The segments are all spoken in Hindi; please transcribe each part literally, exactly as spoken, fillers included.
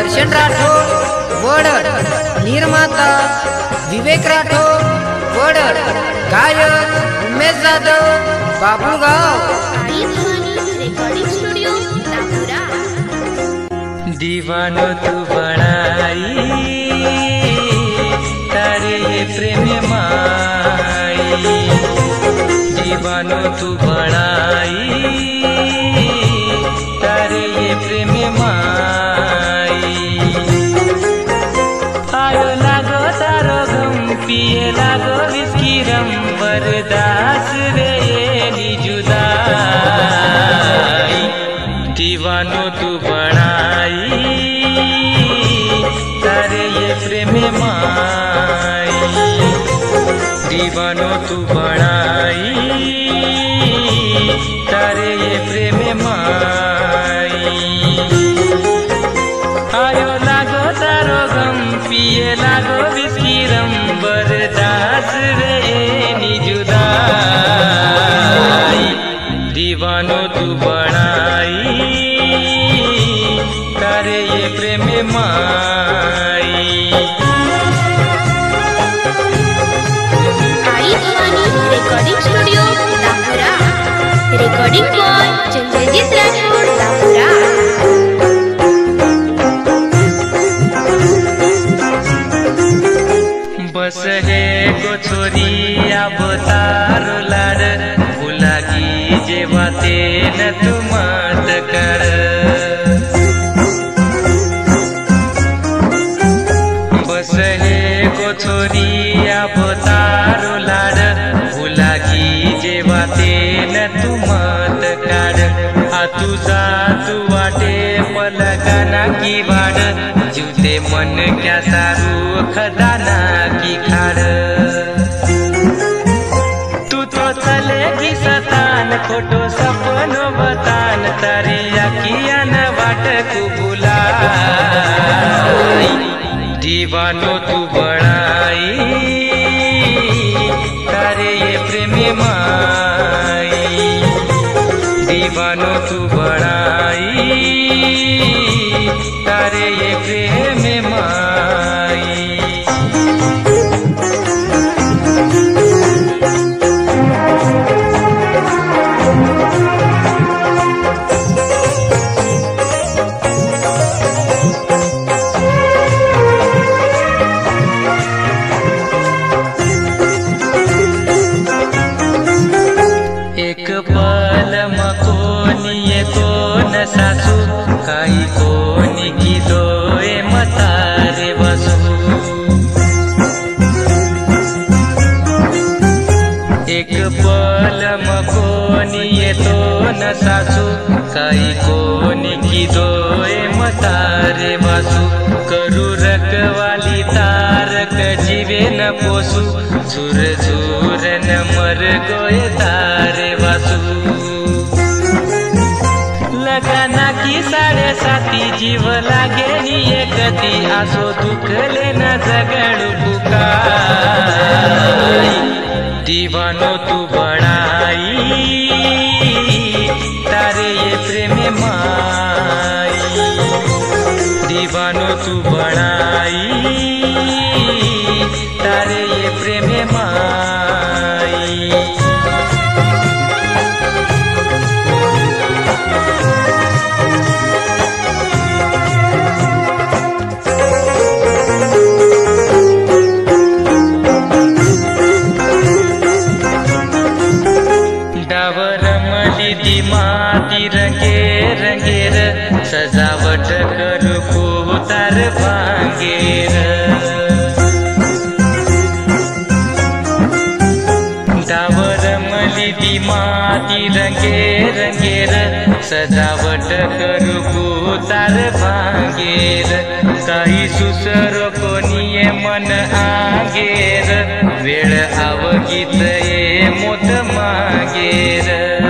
दर्शन राठोड वड निर्माता विवेक राठोड वड गायक उमेश जाधव बाबुळगाव। Recording studio Nagpura. दीवानो तू बनाई तारे ये प्रेम माई, दीवानो तू बनाई तारे ये प्रेम माई। आयो लागो तारो गम पिए लागो विस्की रम बरदास रे ये जुदाई, दीवानो तू बनाई तारे ये प्रेम माई, दीवानो तू बनाई तारे ये प्रेम माई। आयो लागो तारो गम पिए लागो विस्की रम बरदास रे ये जुदाई, दीवानो तू बनाई तारे ये प्रेम माई। Recording studio Nagpura. Recording boy Chandrajit Rathod Nagpura. बस है गो छोरी अब तारो लाड भुलागी जे बाते न तू मत कर। बस है गो छोरी अब तारो लाड भुलागी जे बाते न तू मत कर। आ तुझा तू वाटे पलगाना की वाड जुते मन क्या सारू खदाना की खाड़। तू तो चलेगी सतान खोटो सपनो बतान तारी अखिया न बाट को बुलाई, दीवानो तू बनाई तारे ये प्रेम माई, दीवानो तू बनाई तारे ये प्रेम माई। एक पल मकोनी ये तो न सासू काई कोनी की दोए मतारे बसू। एक पल मकोनी ये तो न सासू काई कोनी की दोए मतारे बसू। करू रखवाली तारक जीवे न पोसू झुर झुर न मर गोए तारे वासू। लगाना की साडे साती जीव लागे नी एकती आसो दुख लेना जगड़ बुकाई, दीवानो तू बनाई तारे ये प्रेम माई, दीवानो तू बनाई तारे ये प्रेम माई। डावर मली दी माती रंगे रंगेर सजावट करू को तार भांगेर। डावर मली दी माती रंगे रंगेर सजावट करू को तार भांगेर। काही सुसरो कोणीये मन आगेर वेळ आवगीत ये मोत मागेर।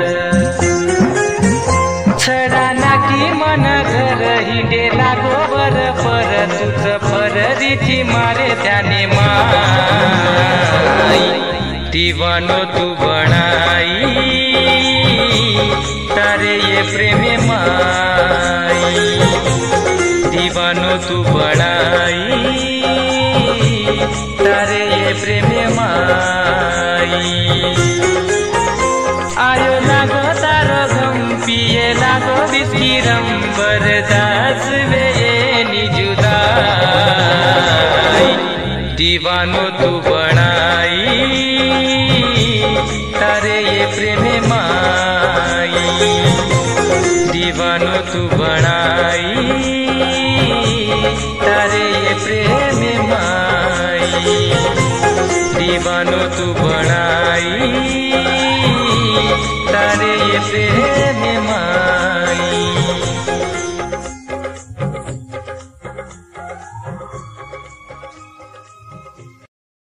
छडा नाकी मन घर हिंडे लागो बर पर तुझ फररीची मारे त्याने माई, दीवानो तू बनाई तारे ये प्रेम माई, दीवानो दीवानो तू बनाई तारे ये प्रेम माई आयो लागो तारो गम पिए लागो बिस्किरम बरदास वे निजुदाई दीवानो तू बनाई तारे ये प्रेम माई दीवानो तू बनाई तारे ये प्रेम माई दीवानो तू बनाई तारे ये प्रेम माई।